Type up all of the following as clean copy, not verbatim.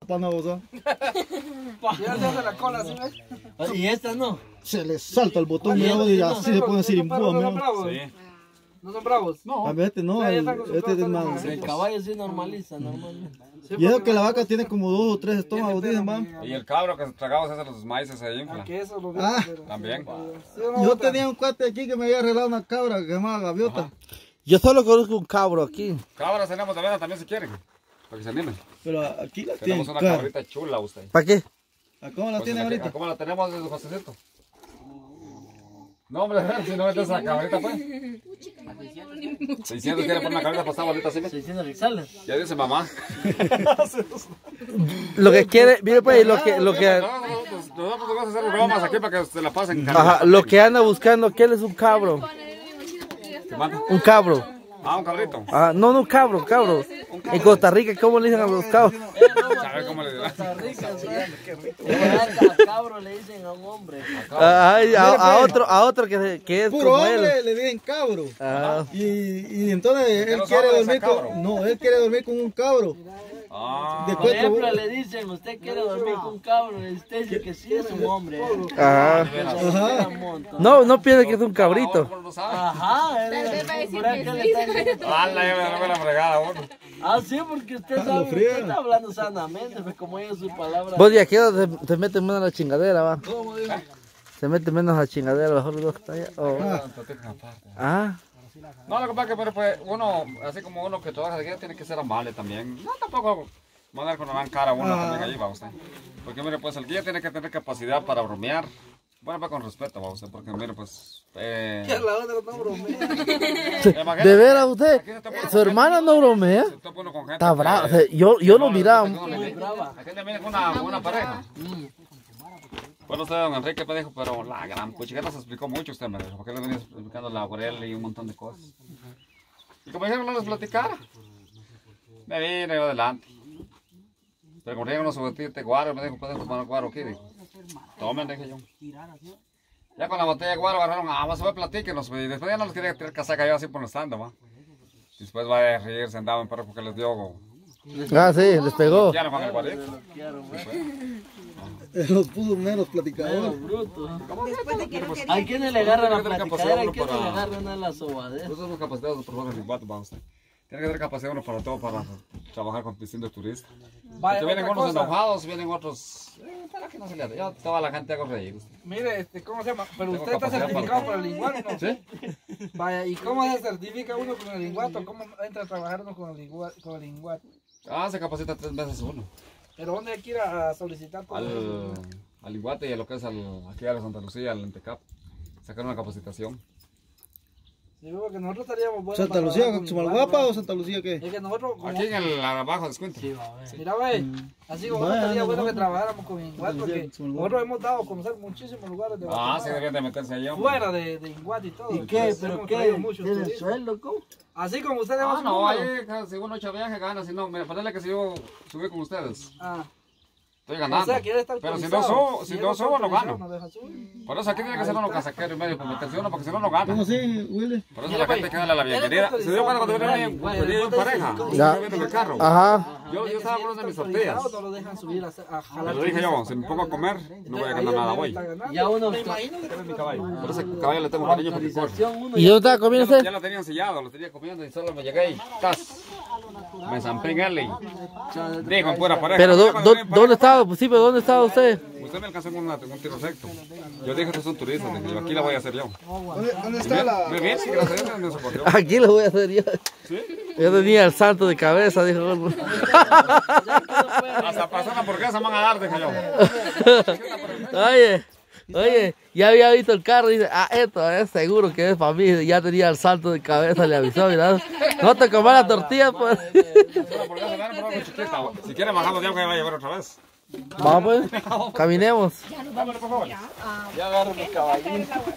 pana vos. Ya se hace la cola, ¿sí ves? Y esta no. Se le salta el botón y así se puede decir ¿No son impúa. bravos? Sí. ¿No son bravos? A ver, este no, este es más. El caballo sí normaliza normalmente. Y eso que la vaca tiene como 2 o 3 estómagos, dicen, va. Y el cabro que tragamos es de los maíces se infla. Que eso lo Ah. También. Yo tenía un cuate aquí que me había arreglado una cabra que se llamaba Gaviota. Yo solo conozco un cabro aquí. Cabras tenemos de venta también si quieren. Para que se animen. Pero aquí la tiene. Tenemos una cabrita chula usted. ¿Para qué? ¿Cómo la tiene ahorita? ¿Cómo la tenemos, Josecito? No, hombre, si no metes esa cabrita, pues. 600 quiere poner una cabrita pasada bonita así. 600 rixales. Ya dice mamá. Lo que quiere, mire pues, Nosotros vamos a hacer bromas aquí para que se la pasen. ajá, lo que anda buscando, ¿qué es un cabro? Un cabro. Ah, un cabrito. Ah, no, un cabro. En Costa Rica, ¿cómo le dicen a los cabros? A ver cómo le dirán. Cabro le dicen a un hombre. A otro que es Puro como él. hombre le dicen cabro. Ah. Y entonces él no quiere sabe dormir ese cabro? con... No, él quiere dormir con un cabro. Ah, De Por ejemplo, cuatro... le dicen, usted quiere dormir con un cabro, usted dice que sí es un hombre. Ajá. No piense que es un cabrito. ¿cómo lo sabe? Ajá, Tal vez va a decir que sí. ¡Hala, ya me la fregada, uno! Ah, sí, porque usted sabe, usted está hablando sanamente, pues como ella su palabra. Vos de aquí te mete menos la chingadera, va. ¿Cómo digo? Se mete menos la chingadera, mejor los dos que está allá. Oh. Ah. No, lo que pasa es que pero, pues, uno, así como uno que trabaja de guía, tiene que ser amable también. No, tampoco mandar con una cara a uno también allí, va usted. Porque mire, pues el guía tiene que tener capacidad para bromear. Bueno, pues con respeto, va usted, porque mire, pues... ¿Qué es la otra? No bromea. ¿De veras usted? ¿Su hermana no bromea? Está brava. O sea, yo lo miraba muy brava. Aquí también es una pareja. Bueno, usted, don Enrique, me dijo, pero la gran puchiqueta se explicó mucho usted, me dijo, porque le venía explicando la laurel y un montón de cosas. Y como dijeron, no les platicara. Me vine yo adelante. Pero como dijeron, sobre ti, te guaro, me dijo, ¿puedes tomar guaro aquí? Dijo, tomen, dije yo. Ya con la botella de guaro agarraron, más se platíquenos, y después ya no les quería tirar casaca yo así por el estando, va. Después va a reírse, andaban, pero porque les dio... Ah, sí, les pegó. Ya no con el guarito. Los pudos menos platicadores. Hay quienes le agarran la platicadera, hay quienes le agarran a la sobadera. Nosotros somos capacitados por favor en Guato, vamos. Tiene que tener capacidad uno para todo, para trabajar con distintos turistas. Vaya, Porque vienen otra unos cosa. enojados, vienen otros... para que no se le haga. Yo toda la gente hago reír. Mire, ¿cómo se llama? Pero Tengo usted está capacidad certificado para- para el linguato, ¿no? ¿Sí? Vaya, ¿y cómo se certifica uno con el linguato? ¿Cómo entra a trabajar uno con el linguato? Ah, se capacita 3 veces uno. ¿Pero dónde hay que ir a solicitar todo eso? Al Iguate y a lo que es aquí a la Santa Lucía, al Entecap. Sacar una capacitación. Digo que nosotros estaríamos buenos. ¿Santa para Lucía, trabajar con Sumalguapa linguato, o Santa Lucía qué? ¿no? Es que nosotros, como, Aquí en el abajo, descuento. mira, ve, así como Vaya, estaría no, bueno no. que trabajáramos con Inguat, porque nosotros hemos dado a conocer muchísimos lugares de Ah, Guatemala, sí, deberían de meterse allá. fuera de Inguat y todo. ¿Y qué? Entonces, ¿Pero hemos qué? traído muchos ¿Tiene turistas. sueldo? ¿Cómo? Así como ustedes Ah, hemos no, ahí si uno echa viaje gana, si no, mira, ponerle que si yo subí con ustedes, estoy ganando. O sea, quiere estar pero si autorizado. no subo, si él no está subo, no autorizado, gano. no deja subir. Por eso aquí tiene que ser uno casaquero y medio para meterse uno, porque si no, no gana. ¿Cómo así, Willy? Por eso la gente hay que darle la bienvenida. Se dio cuenta cuando venía en pareja, Ya. yo viendo en el carro. Ajá. Yo estaba por una de mis tortillas. No lo dejan subir a jalar. Pero dije yo, si me pongo a comer, no voy a ganar nada hoy. Ya uno Me imagino que Mi caballo. Por ese caballo le tengo cariño porque corre. autorización uno. ¿Y dónde estaba comiendo Ya usted? lo tenían sellado, lo tenía comiendo y solo me llegué y ¡tas! Me zampé en él y dijo en pura pareja. Pero Ya cuando viene en ¿dónde pareja, estaba? Pues sí, pero ¿dónde estaba usted? Usted me alcanzó con un tiro recto. Yo dije, estos son turistas, dije yo, aquí la voy a hacer yo. ¿Dónde está la...? Muy bien, sí, gracias a Dios me soportó. Aquí lo voy a hacer yo. ¿Sí? Yo tenía el santo de cabeza, dijo. Hasta pasó una hamburguesa me van a dar, dije yo. Oye, ya había visto el carro y dice, esto es seguro que es para mí. Ya tenía el salto de cabeza, le avisó, mira. No te comas la tortilla, pues. Una hamburguesa, me dan por algo chiquita. Si quiere bajamos ya que me va a llevar otra vez. Vamos pues, caminemos. Vámonos, por favor. Ya agarro mi caballito.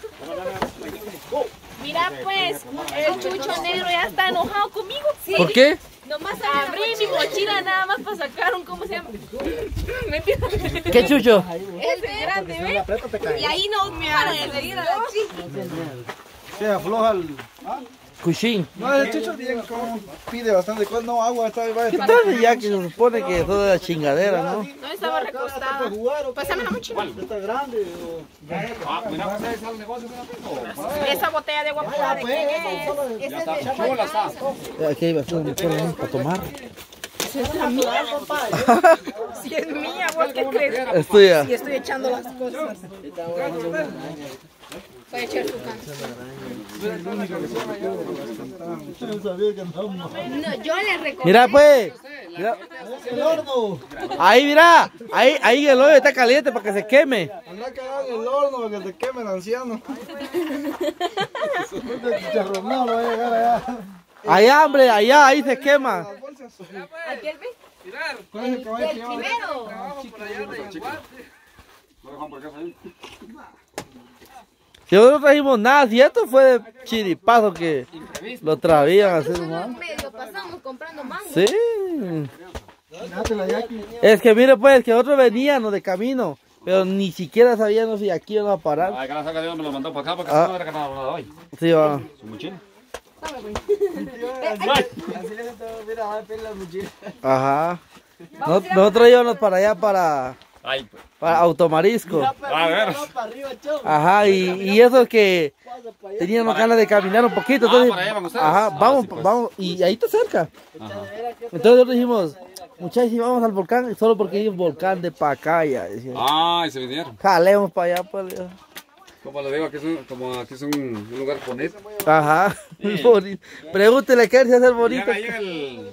Mira pues, el chucho negro ya está enojado conmigo. Sí. ¿Por qué? Nomás abrí mi mochila nada más para sacar un, ¿cómo se llama? Me empieza a... ¿Qué chucho? Este grande, ¿ves? Y ahí no me para de seguir a la chica. Se afloja el... Cushing. No, el Chucho bien como pide bastante cosas. No, agua, está ahí, vaya. ¿Qué tal ya que se supone que toda la chingadera, no? No estaba recostada. Pásame la mochila. Está grande. Ah, mira, pues ahí está el negocio, mira, Esa botella de agua pura, ¿de quién es? ya está, chula está. Aquí hay bastante motor para tomar. Si es mía, ¿vos qué crees? Es tuya. Y estoy echando las cosas. Voy a echar su canción. No, yo le recomiendo. Mira pues. Mira. El horno. Ahí mira. Ahí el hoyo está caliente para que se queme. Anda cagado en el horno para que se queme el anciano. Chicharronado no va a llegar allá. Allá, hombre, allá, ahí se quema. ¿Aquí el ve? ¿Cuál es el caballo que El lleva? primero. Si nosotros no trajimos nada, si esto fue de chiripazo que lo traían así nomás. Medio pasamos comprando mango. Sí. Dátela, Jackie. Es que mire pues, que nosotros veníamos de camino, pero ni siquiera sabíamos si aquí iban a parar. Ay, gracias a Dios me lo mandó para acá porque Ah. si no era que nada hoy. Sí, va. Su mochila. Mira, va a pedir la mochila. Ajá. Nosotros íbamos para allá Ay, pues. para Automarisco. A ver. Ajá, y eso que teníamos ganas de caminar un poquito. Entonces, para allá van ustedes. ajá, vamos, sí, pues. vamos, y ahí está cerca. Ajá. Entonces nosotros dijimos, muchachos, vamos al volcán, solo porque hay un volcán de Pacaya. Decían. Ay, se vinieron. Jalemos para allá, pues. Como le digo, aquí es un lugar bonito. Ajá, bonito. Pregúntele qué es hacer bonito. Y ahí el...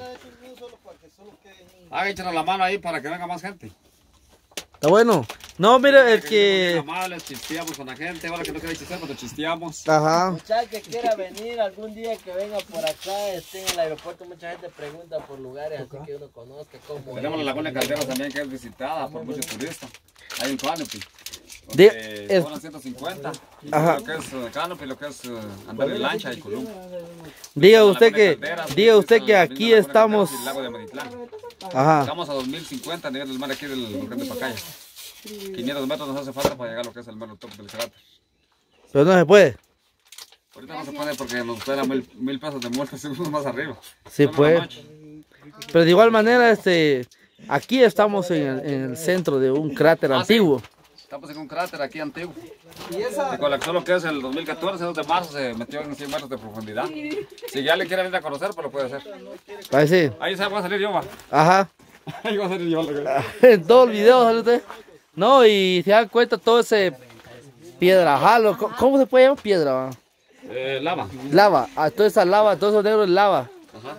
Haga échanos la mano ahí para que venga más gente. Está bueno. No, mire, el que... Amables, chisteamos con la gente. Ahora que no quiere chistear, pero chisteamos. Ajá. Muchacha que quiera venir algún día que venga por acá, esté en el aeropuerto, mucha gente pregunta por lugares así que uno conozca cómo Tenemos la Laguna de Calderos también que es visitada por muchos turistas. Hay un canopy. Es- Son 150. Ajá. Lo que es canopy, lo que es andar en lancha y columna. Diga La usted Laguna de que, Calderas, diga usted está que la aquí Laguna de estamos... Calderas y el lago de Amatitlán. Ajá. Estamos a 2050 a nivel del mar aquí del volcán de Pacaya. 500 metros nos hace falta para llegar a lo que es el mero top del cráter. Pero no se puede. Ahorita no se puede porque nos espera mil pesos de multa segundos más arriba. Sí Solo la puede. noche. Pero de igual manera, aquí estamos en el centro de un cráter Ah, antiguo. Estamos en un cráter aquí antiguo. Se colapsó lo que es el 2014, 2 de marzo, se metió en 100 metros de profundidad. Si ya le quiere venir a conocer, pues lo puede hacer. Parece. Ahí se va a salir yo, va. Ajá. Ahí va a salir yo. En todo el video, ¿sale usted? No, y se dan cuenta todo ese piedra jalo. ¿Cómo se puede llamar piedra? Va? Lava. Lava. Toda esa lava, todo eso negro es lava. Ajá.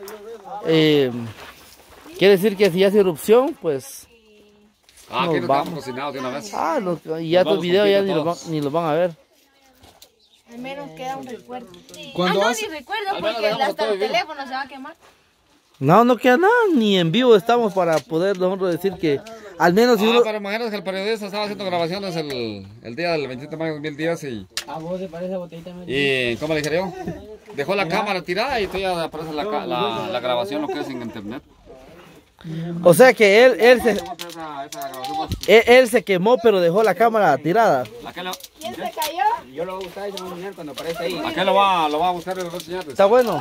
Quiere decir que si hace erupción, pues... Ah, Nos aquí nos vamos. quedamos cocinados de una vez. Ah, y ya estos vamos videos ya completo todos. ni los van a ver. Al menos queda un recuerdo. Cuando no, hace- ni recuerdo Al menos porque dejamos hasta todo el vivo. teléfono se va a quemar. No, no queda nada, ni en vivo estamos para poder nosotros decir que al menos si uno... pero imagínate que el periodista estaba haciendo grabaciones el día del 27 de mayo de 2010 a vos se parece a botellita. y ¿cómo le dije yo? Dejó la cámara tirada y todavía aparece la grabación, lo que es en internet. O sea que él se... Esa grabación más- Él se quemó, pero dejó la cámara tirada. ¿Quién se cayó? Yo lo voy a buscar y se va a enseñar cuando aparece ahí. ¿A qué lo va a buscar y lo va a enseñar? Está bueno.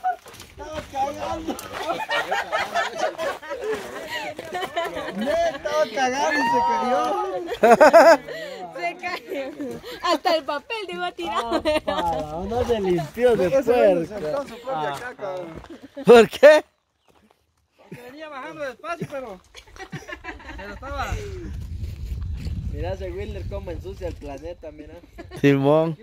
Estaba cagando y se cayó. Se cayó. Hasta el papel le iba a tirar. No se limpió Ese después. se sentó en su propia caca. ¿Por qué? Venía bajando despacio, pero... Pero estaba... Mira ese Wilder cómo ensucia el planeta, mira. Simón.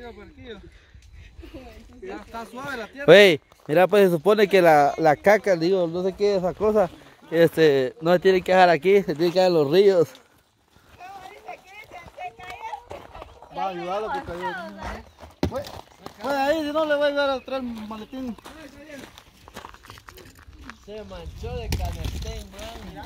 Ya está suave la tierra. Wey, mira, pues se supone que la caca, digo, no sé qué es esa cosa, no se tiene que dejar aquí, se tiene que dejar en los ríos. Va a ayudarlo que cayó. Puede ahí, si no le voy a dar atrás el maletín. Se manchó de canestén, man.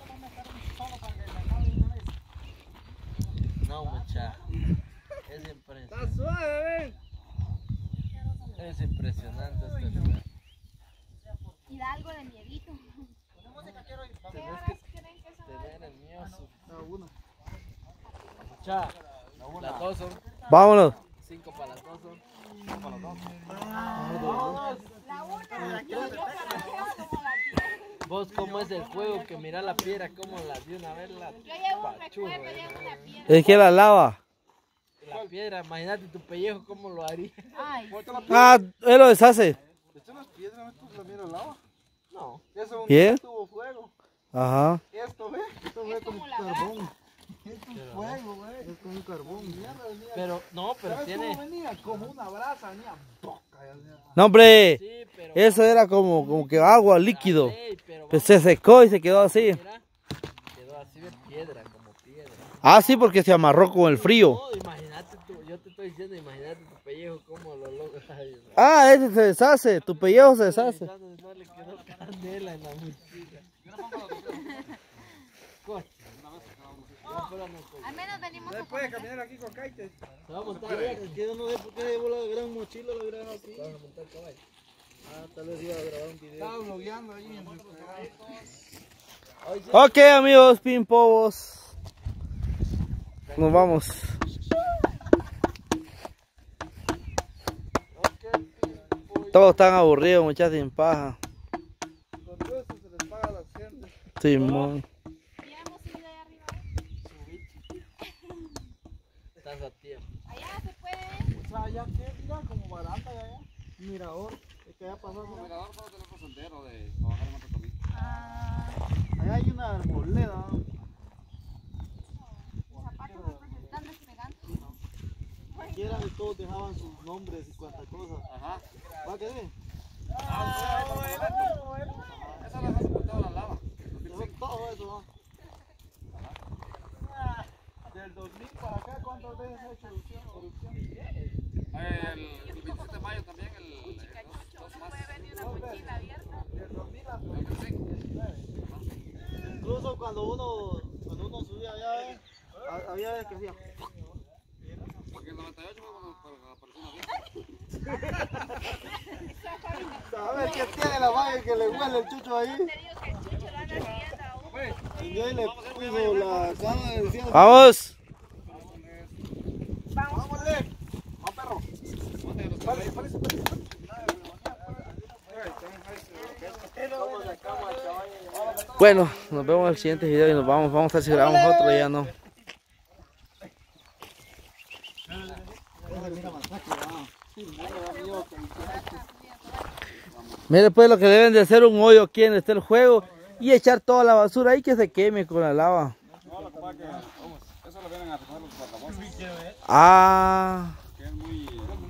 No, mucha. Es impresionante. Está suave, Es impresionante este lugar. Y da algo de miedito. Tenés que tener el miedo. Mucha. Las dos son Vámonos. 5 para las dos son. Vos cómo es el juego que mira la piedra como la de una vez la Yo llevo un pachuga, recuerdo de una piedra. Es que la lava. la piedra, imagínate tu pellejo cómo lo haría. Ay, Ah, él lo deshace. Echó las piedras, ¿no? La mira al lava. No. Eso un Bien. día tuvo fuego. Ajá. Esto, ¿ves? Esto es como la carbón. Esto es fuego, güey. Es como un carbón. Mierda, venía. Pero no, pero ¿Sabes tiene. cómo venía? Como una brasa, venía. ¡Poca! No, hombre. Sí, pero. Eso era como que agua, líquido. Ey, pero Pues se secó y se quedó así. mira, quedó así de piedra, como piedra. Ah, sí, porque se amarró con el frío. No, imagínate tú, yo te estoy diciendo, imagínate tu pellejo cómo lo logra. Ah, ese se deshace. Tu pellejo se deshace. No le quedó candela en la mochila. Coche. al menos venimos a Puede caminar aquí con kaites. Se va a montar allá. Que yo no sé por qué llevó la gran mochila, la gran así. Vamos a montar caballo. Ah, tal vez iba a grabar un video. Estaba blogueando ahí en el Ok, amigos, pimpobos. Nos vamos. Todos están aburridos, muchachos, sin paja. Con todo eso se les paga a la gente. Simón. Ya hemos subido allá arriba. Estás a tiempo. Allá se puede. O sea, allá que mira, como barata allá. Mirador. Es que allá pasó. El mirador solo tenemos entero de trabajar en otro camino. Allá hay una arboleda. Los zapatos no se están despegando. Aquí era de todos dejaban sus nombres y cuantas cosas. Ajá. ¿Va que sí? Esa la hace por toda la lava. Dejó todo eso, ¿no? Del 2000 para acá, ¿cuántas veces ha hecho corrupción? El 27 de mayo también, dos más. Del 2000 hasta el 25. Incluso cuando uno subía allá, había veces que hacía. Porque en el 98 fue cuando apareció una vieja. A ver qué tiene la vaga que le huele el chucho ahí. Y yo le puso la cama y decía. Vamos. ¡Vámonos! ¡Vamos, perro! Bueno, nos vemos en el siguiente video y nos vamos. Vamos a ver si grabamos otro, ya no. Mire pues lo que deben de hacer un hoyo aquí en este el juego y echar toda la basura ahí que se queme con la lava. No, lo que pasa es que eso lo vienen a recoger los guardabosques. Ah. Que es muy...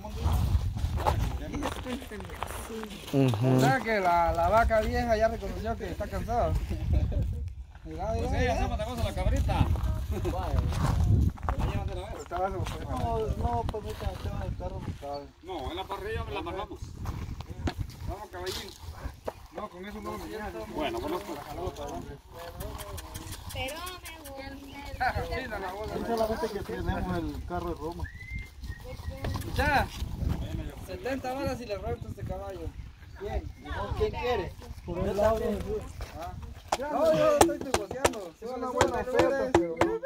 O sea que la vaca vieja ya reconoció que está cansada. Mira, Pues mira, sí, hacemos de gozo la cabrita. No, permítame, tengo el carro montado. No, en la parrilla la amarramos. Vamos, caballín. No, con eso no lo miras. Bueno, bueno, Pero Es solamente que tenemos el carro de Roma. Ya, 70 horas y le rento este caballo. ¿Quién quiere? Por el lado de Jesús. No, yo estoy negociando. Es una buena oferta, pero no.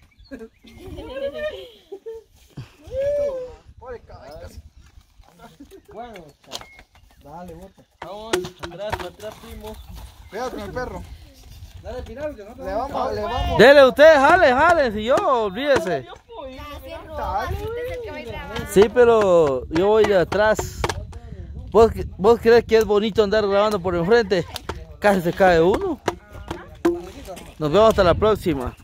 Bueno, Dale, bota. Vamos, atrás, primo. cuidado con el perro. Dale final, que no te Le vamos, le vamos. Dele usted, jale, si yo, olvídese. Sí, pero yo voy de atrás. ¿Vos crees que es bonito andar grabando por enfrente? Casi se cae uno. Nos vemos hasta la próxima.